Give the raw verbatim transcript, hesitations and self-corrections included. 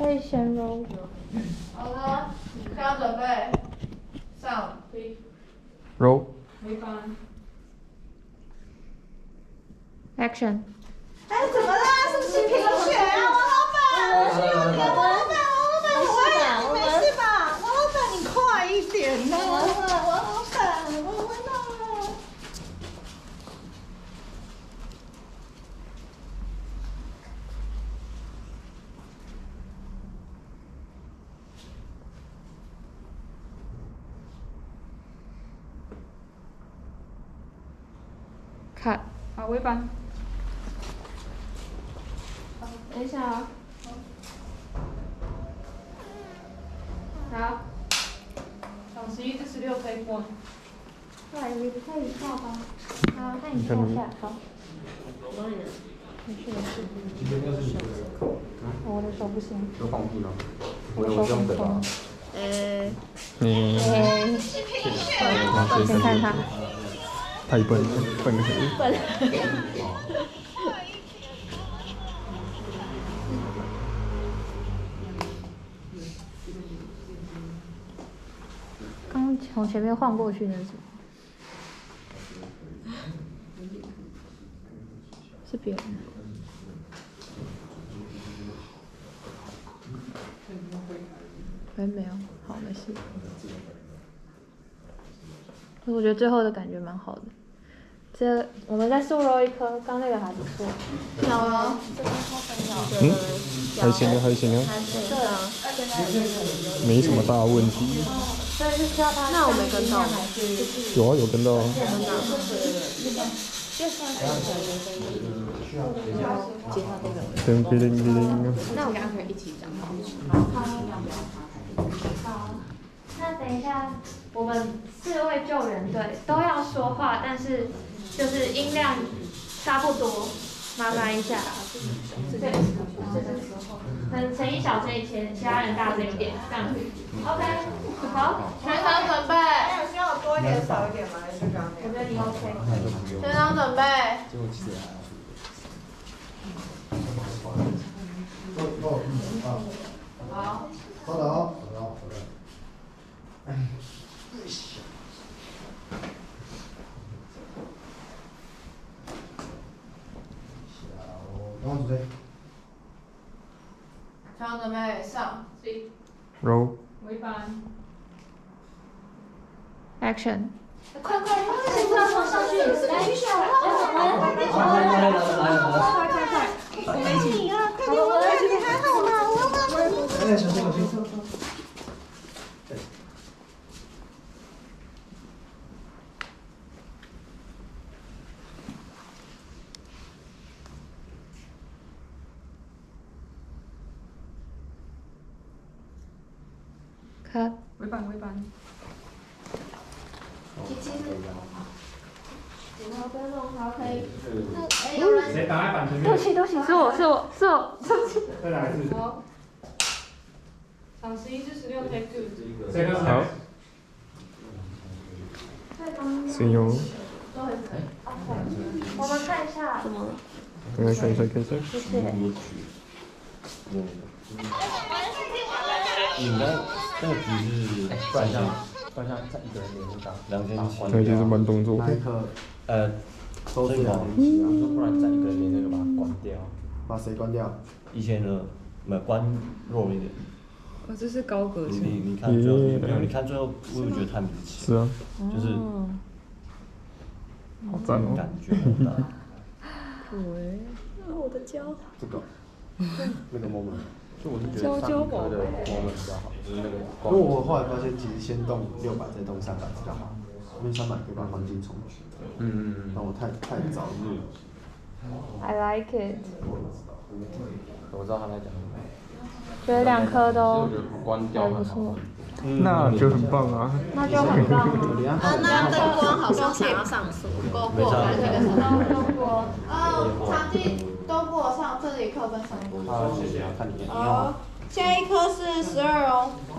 可以先揉。 好了，大家准备上。 揉。 回翻。 Action。 哎，怎么啦？是不是贫血啊，王老板？我需要你啊，王老板，王老板，我爱你，没事吧？王老板，你快一点呐！王老板，王老板，我闻到了。 看。 好，微翻。 等一下啊。好。 场十一至十六 take one。 对，你可以跳吧。好，看你跳下。好。没事没事。我的手不行。 有放屁吗？ 我的手很痛。 呃。 你。 哎。先看他。 太笨，笨死。 笨。刚从前面晃过去那是什么？是别人。哎，没有，好，没事。可是我觉得最后的感觉蛮好的。这我们再速揉一颗，刚那个还不错。 小了。 嗯，还行啊，还行啊。 对啊。 没什么大问题。 所以是需要他。 那我没跟到。 有啊，有跟到啊。噔哔铃哔铃。 那我刚刚可以一起讲。 好，那等一下，我们四位救援队都要说话，但是就是音量差不多，麻烦一下。对，这个时候，可能陈一小声一些，其他人大声一点，这样子。OK， 好， 全场准备。 还有需要多一点少一点吗？还是刚刚？ 我觉得你 OK。 全场准备。好。 稍等，稍等，稍等。哎，小，刚准备。 全场准备上。 揉。 微翻。 Action。 快快，请快从上去，来一下，来快点，快快快快，我们一起啊，快点，我你还好吗？我要帮你。 哎，小心小心。 看。 微翻微翻。 七七是。好，不要弄，好，可以。 谁挡在板前面？ 对不起，对不起，是我是我是我，对不起。 再来一次。 好。场十一至十六 take two。 谁开始？ 好。谁有？ 我们看一下。 怎么了？ 看看看一下看一下。 谢谢。 你应该那个局是转向，转向在一个人连上，两千七。 那就是慢动作。 那一颗， 呃， 都是两千你七啊。 说不然在一个人连那个把它关掉。 把谁关掉？ 一千二，没关弱一点。 哦，这是高格你型。 你你看最后，没有你看最后，我也觉得太明显。 是啊。 就是。 好赞哦。 感觉很大。 喂，我的胶。 这个，那个 moment。 就我是觉得上颗的 moment 比较好，就是那个。 因为我后来发现，其实先动六百再动三百比较好，因为三百可以把环境冲去。 嗯嗯嗯。 那我太太早入。 I like it。 我知道他在讲什么。 觉得两颗都还不错。 那就很棒啊。 那就很棒啊。 啊，那灯光好像想要上锁。 够过来这个时候。 中国。 呃，场地都过上，这里课分上过。 好，谢谢啊，看你。 好，下一颗是十二哦。